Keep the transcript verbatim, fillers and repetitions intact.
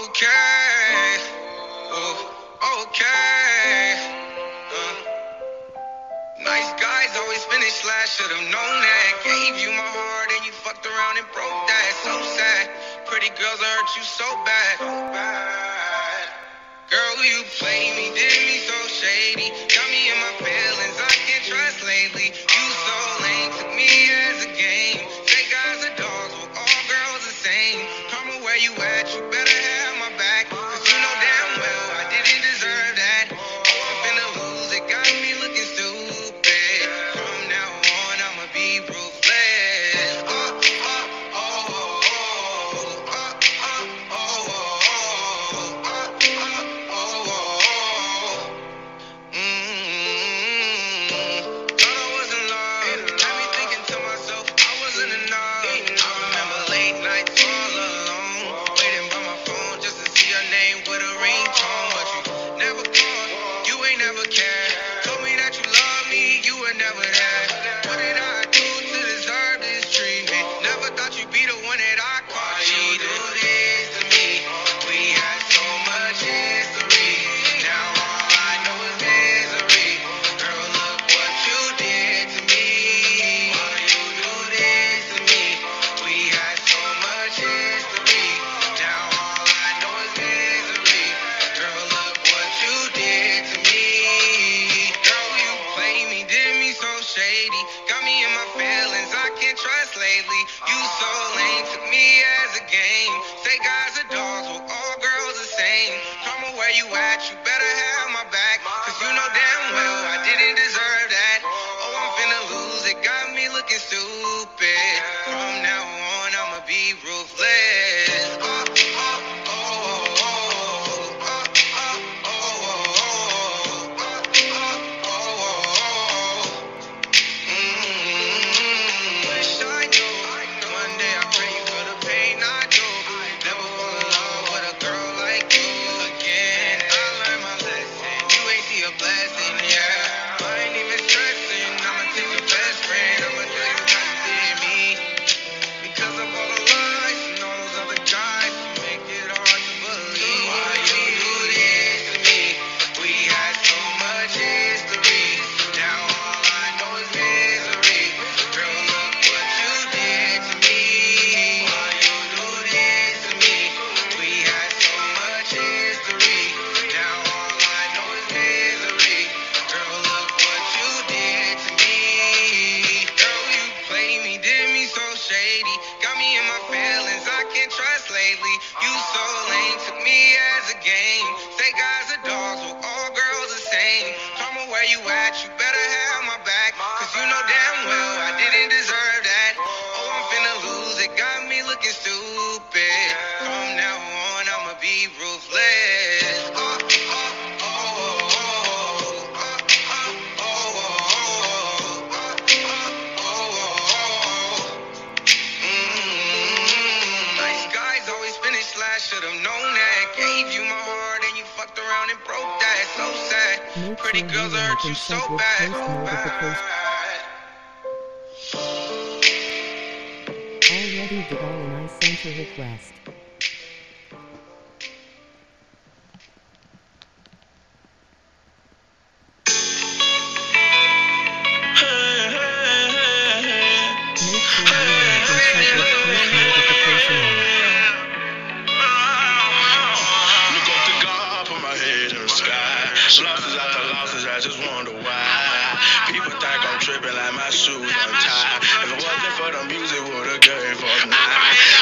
Okay, oh, okay. Uh, nice guys always finish last, should've known that. Gave you my heart and you fucked around and broke that. So sad. Pretty girls hurt you so bad. So bad. Girl, you played me, did me so shady. Got me in my feelings, I can't trust lately. You so lame, took me as a game. Say guys are dogs, well all girls the same. Karma, where you at? You better have my back. Cause you know damn well I didn't deserve that. Oh, I'm finna lose it, got me looking stupid. From now on, I'ma be ruthless. Oh, oh, oh, oh, oh, oh, oh, oh, oh, oh, oh, oh, oh. Mm-hmm. Thought I was in love. Had me thinking to myself I wasn't enough. I remember late nights all alone, waiting by my phone just to see your name with a ringtone. But you never called, you ain't never cared. Told me that you love me, you were never there. What did I do to deserve this treatment? Never thought you'd be the one that I caught cheating. Do this to me. We had so much history. Now all I know is misery. Girl, look what you did to me. Why you do this to me? We had so much history. Now all I know is misery. Girl, look what you did to me. Girl, you played me, did me so shady. Got me in my feelings, I can't trust lately. You so lame, took me as a game. Say guys are dogs, well all girls the same. Karma, where you at? You better have my back. Cause you know damn well I didn't deserve that. Oh, I'm finna lose it, got me looking stupid. From now on, I'ma be ruthless. Oh, oh, oh, oh, oh, oh, oh, oh, oh, oh. Mm-hmm. Wish I knew. One day I pray you for the pain I do. Never fall in love with a girl like you again. I learned my lesson. You ain't see a blessing, yeah. I ain't even stressing. I'ma take your best friend. I'ma tell you how you did me. Because of all the lies and all those other guys who make it hard to believe. Why you do this to me? We had so much history. Now all I know is misery. Girl, look what you did to me. Why you do this to me? We had so much history. Now all I know is misery. Girl, look what you did to me. Girl, you played me, did me so shady. Got me in my feelings, I can't trust lately. You so lame, took me as a game. Say guys are dogs, well all girls the same. Karma, where you at? You better have my back. Cause you know damn well I didn't deserve that. Oh, I'm finna lose it, got me looking stupid. From now on, I'ma be ruthless. Oh, oh, oh, oh, oh, oh, oh, oh, oh. Mm-hmm. Nice guys always finish last, should've known that. Gave you my heart and you fucked around and broke that. So sad. Make Pretty sure girls you hurt like you and so sub with bad. post notifications. Already did all and I sent a request. Make sure you like and sub with post notification on. Look up to God, put my head in the sky. Losses after losses, I just wonder why. People think I'm tripping like my shoes untied. If it wasn't for the music, would've gave up night.